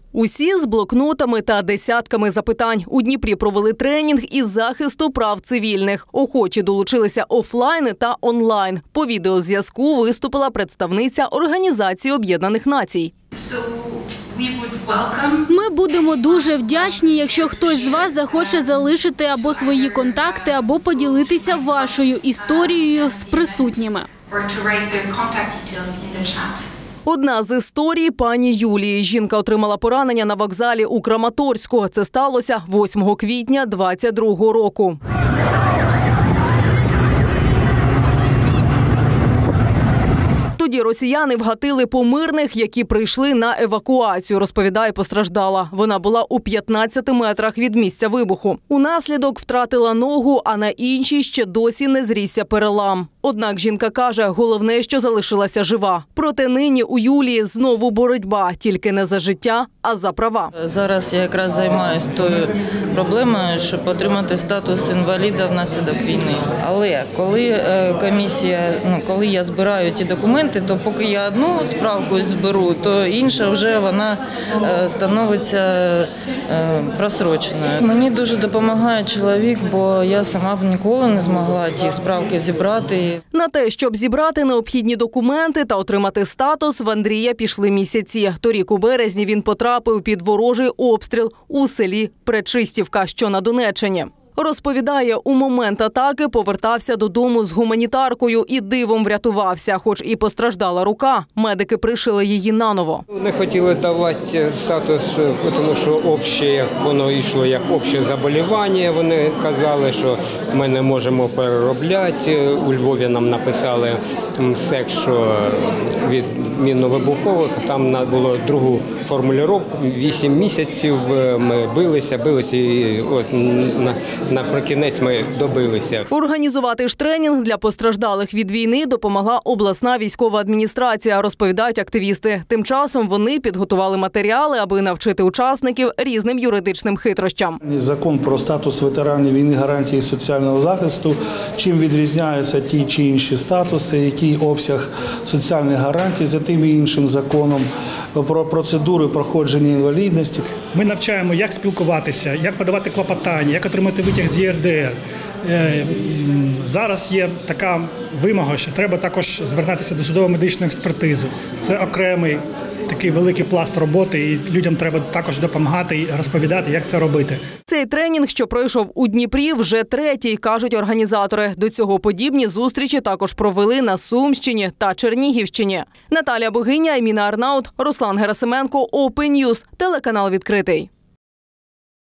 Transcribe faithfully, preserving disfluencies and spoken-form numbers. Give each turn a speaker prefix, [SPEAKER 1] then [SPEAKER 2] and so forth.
[SPEAKER 1] Усі з блокнотами та десятками запитань. У Дніпрі провели тренінг із захисту прав цивільних. Охочі долучилися офлайн та онлайн. По відеозв'язку виступила представниця Організації Об'єднаних Націй.
[SPEAKER 2] Ми будемо дуже вдячні, якщо хтось з вас захоче залишити або свої контакти, або поділитися вашою історією з присутніми.
[SPEAKER 1] Одна з історій – пані Юлії. Жінка отримала поранення на вокзалі у Краматорську. Це сталося восьмого квітня двадцять другого року. Тоді росіяни вгатили по мирних, які прийшли на евакуацію, розповідає постраждала. Вона була у п'ятнадцяти метрах від місця вибуху. Унаслідок втратила ногу, а на іншій ще досі не зрісся перелам. Однак жінка каже, головне, що залишилася жива. Проте нині у Юлії знову боротьба, тільки не за життя, а за права.
[SPEAKER 3] Зараз я якраз займаюся тою проблемою, щоб отримати статус інваліда внаслідок війни. Але коли комісія, ну, коли я збираю ті документи, то поки я одну справку зберу, то інша вже вона становиться просроченою. Мені дуже допомагає чоловік, бо я сама б ніколи не змогла ті справки зібрати.
[SPEAKER 1] На те, щоб зібрати необхідні документи та отримати статус, в Андрія пішли місяці. Торік у березні він потрапив під ворожий обстріл у селі Пречистівка, що на Донеччині. Розповідає, у момент атаки повертався додому з гуманітаркою і дивом врятувався. Хоч і постраждала рука, медики пришили її наново.
[SPEAKER 4] Не хотіли давати статус, тому що обще, як воно йшло, як обще заболівання. Вони казали, що ми не можемо переробляти. У Львові нам написали МСЕК, що від мінно-вибухових. Там було другу формулювання. Вісім місяців ми билися, билися і от на Наприкінець ми добилися.
[SPEAKER 1] Організувати ж тренінг для постраждалих від війни допомогла обласна військова адміністрація, розповідають активісти. Тим часом вони підготували матеріали, аби навчити учасників різним юридичним хитрощам.
[SPEAKER 5] Закон про статус ветеранів війни, гарантії соціального захисту, чим відрізняються ті чи інші статуси, який обсяг соціальних гарантій за тим і іншим законом, про процедури проходження інвалідності.
[SPEAKER 6] Ми навчаємо, як спілкуватися, як подавати клопотання, як отримати витяг з Є Р Де Ер. Зараз є така вимога, що треба також звертатися до судово-медичної експертизи. Це окремий такий великий пласт роботи, і людям треба також допомагати і розповідати, як це робити.
[SPEAKER 1] Цей тренінг, що пройшов у Дніпрі, вже третій, кажуть організатори. До цього подібні зустрічі також провели на Сумщині та Чернігівщині. Наталія Богиня, Еміна Арнаут, Руслан Герасименко, Open News, телеканал «Відкритий».